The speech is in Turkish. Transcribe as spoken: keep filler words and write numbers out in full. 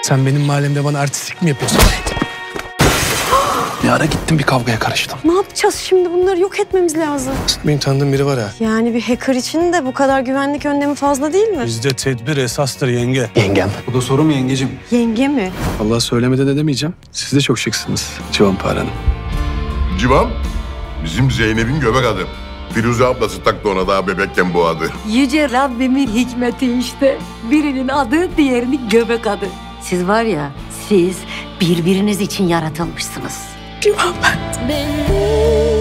Sen benim mahallemde bana artistlik mi yapıyorsun? Bir ara gittim bir kavgaya karıştım. Ne yapacağız şimdi? Bunları yok etmemiz lazım. Benim tanıdığım biri var ha. Yani bir hacker için de bu kadar güvenlik önlemi fazla değil mi? Bizde tedbir esastır yenge. Yengem. Bu da soru mu yengecim? Yenge mi? Allah söylemeden de demeyeceğim. Siz de çok şıksınız Civanpar Hanım. Civan, bizim Zeynep'in göbek adı. Firuze ablası taktı ona daha bebekken bu adı. Yüce Rabbimin hikmeti işte. Birinin adı, diğerinin göbek adı. Siz var ya, siz birbiriniz için yaratılmışsınız. Civan ben. Ben